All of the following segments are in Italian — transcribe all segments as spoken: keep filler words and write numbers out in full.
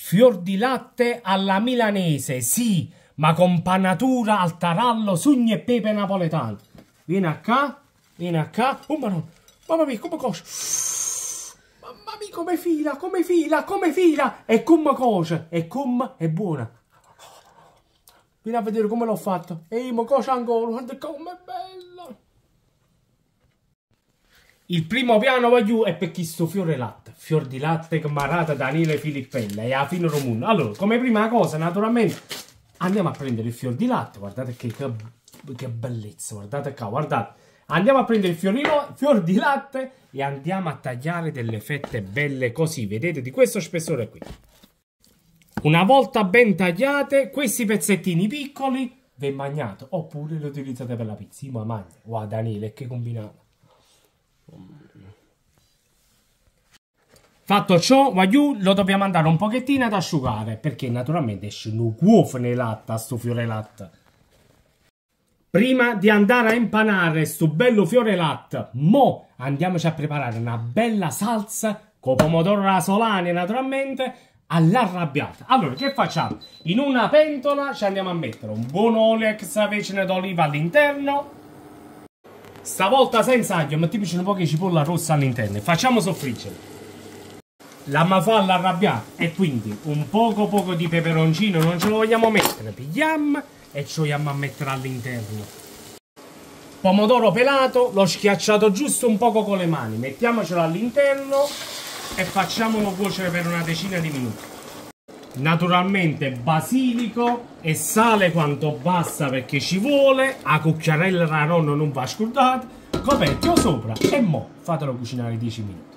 Fior di latte alla milanese, sì, ma con panatura al tarallo, sugni e pepe napoletano. Vieni a qua, vieni a qua. Oh, ma no, mamma mia, come cosa? Mamma mia, come fila, come fila, come fila. E come cosa, e come è buona. Vieni a vedere come l'ho fatto. Ehi, ma cosa ancora, guarda come è bella. Il primo piano voglio è per chi sto fiore latte. Fior di latte camarata Daniele Filippella e a fine Romuno. Allora, come prima cosa, naturalmente, andiamo a prendere il fior di latte. Guardate che, che, che bellezza, guardate qua, guardate. Andiamo a prendere il fiorino, fior di latte e andiamo a tagliare delle fette belle così, vedete, di questo spessore qui. Una volta ben tagliate, questi pezzettini piccoli, ve mangiate, oppure li utilizzate per la pizza. Ma mangia, guarda Daniele, che combinato. Fatto ciò, voglio, lo dobbiamo andare un pochettino ad asciugare, perché naturalmente esce un uovo nel latte a sto fiore latte. Prima di andare a impanare sto bello fiore latte, mo andiamoci a preparare una bella salsa con pomodoro rasolani naturalmente all'arrabbiata. Allora, che facciamo? In una pentola ci andiamo a mettere un buon olio extravergine d'oliva all'interno. Stavolta senza aglio, mettiamoci un po' di cipolla rossa all'interno e facciamo soffriggere. La mafalla arrabbiata e quindi un poco poco di peperoncino non ce lo vogliamo mettere, pigliamo e ci vogliamo a mettere all'interno. Pomodoro pelato, l'ho schiacciato giusto un poco con le mani, mettiamocelo all'interno e facciamolo cuocere per una decina di minuti. Naturalmente basilico e sale quanto basta perché ci vuole, a cucchiarella da nonno non va scordata, coperchio sopra e mo fatelo cucinare dieci minuti.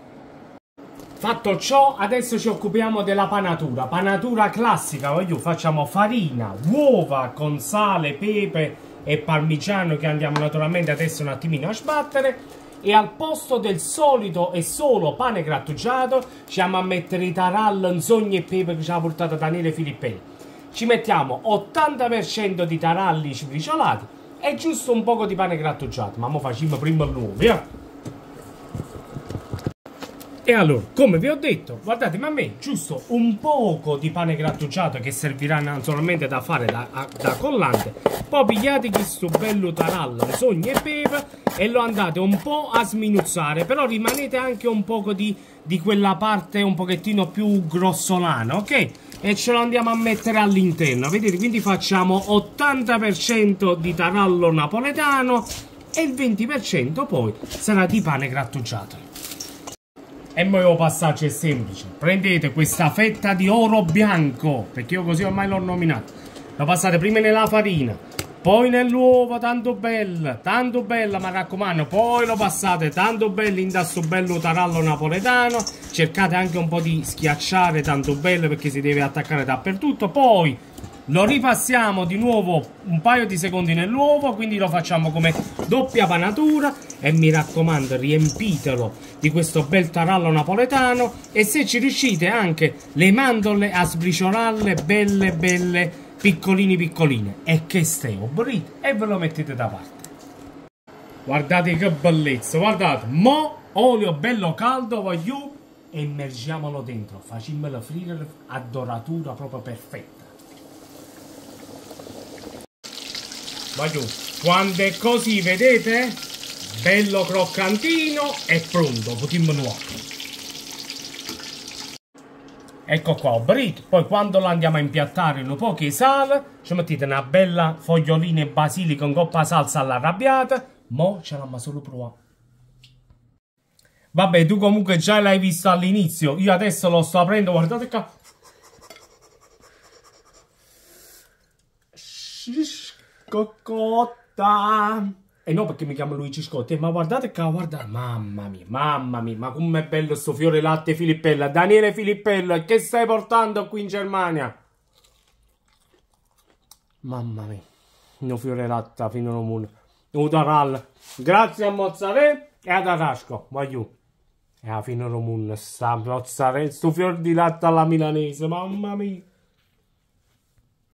Fatto ciò, adesso ci occupiamo della panatura. Panatura classica, voglio, facciamo farina, uova con sale, pepe e parmigiano che andiamo naturalmente adesso un attimino a sbattere. E al posto del solito e solo pane grattugiato ci andiamo a mettere i tarallo, sogni e pepe che ci ha portato Daniele Filippelli. Ci mettiamo ottanta per cento di taralli sbriciolati e giusto un poco di pane grattugiato. Ma mo facciamo prima l'uovo, eh? E allora, come vi ho detto, guardate, ma a me giusto un poco di pane grattugiato che servirà naturalmente da fare da, da collante. Poi pigliate questo bello tarallo, sogni e pepe e lo andate un po' a sminuzzare, però rimanete anche un poco di, di quella parte un pochettino più grossolana, ok? E ce lo andiamo a mettere all'interno, vedete? Quindi facciamo ottanta per cento di tarallo napoletano e il venti per cento poi sarà di pane grattugiato. E poi il passaggio è semplice, prendete questa fetta di oro bianco, perché io così ormai l'ho nominato, lo passate prima nella farina, poi nell'uovo, tanto bella, tanto bella, mi raccomando, poi lo passate tanto bello in questo bello tarallo napoletano, cercate anche un po' di schiacciare tanto bello perché si deve attaccare dappertutto, poi lo ripassiamo di nuovo un paio di secondi nell'uovo, quindi lo facciamo come doppia panatura e mi raccomando riempitelo di questo bel tarallo napoletano e se ci riuscite anche le mandorle a sbriciolarle belle belle piccoline piccoline e che steo burrito e ve lo mettete da parte. Guardate che bellezza, guardate, mo olio bello caldo voglio e immergiamolo dentro, facciamolo friggere a doratura proprio perfetta. Voglio, quando è così, vedete? Bello croccantino e pronto, potremmo nuovo. Ecco qua, ho burrito. Poi quando lo andiamo a impiattare un po' di sale, ci mettete una bella fogliolina e basilico con coppa salsa all'arrabbiata. Mo ce l'abbiamo solo provato. Vabbè, tu comunque già l'hai visto all'inizio. Io adesso lo sto aprendo, guardate qua. Cocotta. E no perché mi chiamo Luigi Scotti, ma guardate qua, guardate, mamma mia, mamma mia, ma com'è bello sto fiore latte Filippella, Daniele Filippella, che stai portando qui in Germania? Mamma mia, no fiore latte fino al mondo, Udaral, grazie a mozzarella e ad Arasco, voglio, e a fine al mondo, sta mozzarella, sto fiore di latte alla milanese, mamma mia.